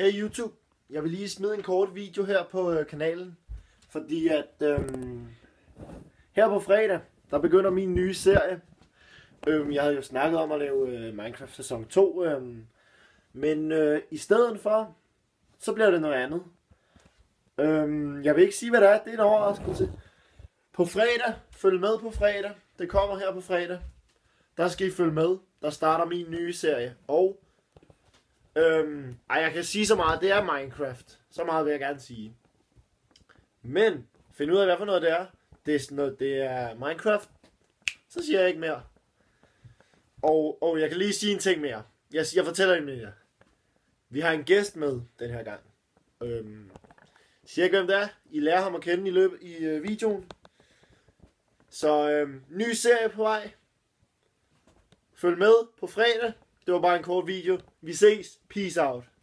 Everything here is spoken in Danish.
Hey YouTube, jeg vil lige smide en kort video her på kanalen, fordi at her på fredag, der begynder min nye serie. Jeg havde jo snakket om at lave Minecraft sæson 2, men i stedet for, så bliver det noget andet. Jeg vil ikke sige hvad det er, det er en overraskelse. På fredag, følg med på fredag, det kommer her på fredag. Der skal I følge med, der starter min nye serie, og jeg kan sige så meget, det er Minecraft. Så meget vil jeg gerne sige. Men, find ud af hvad for noget det er. Det er sådan noget, det er Minecraft. Så siger jeg ikke mere. Og jeg kan lige sige en ting mere. Jeg fortæller en mere. Vi har en gæst med den her gang. Siger ikke hvem det er. I lærer ham at kende i løbet i videoen. Så ny serie på vej. Følg med på fredag. Det var bare en kort video. Vi ses. Peace out.